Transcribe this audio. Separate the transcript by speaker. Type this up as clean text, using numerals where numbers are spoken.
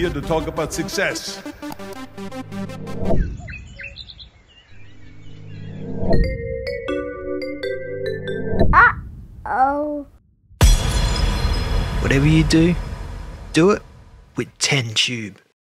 Speaker 1: here to talk about success.
Speaker 2: Uh-oh.
Speaker 3: Whatever you do, do it with 10 Tube.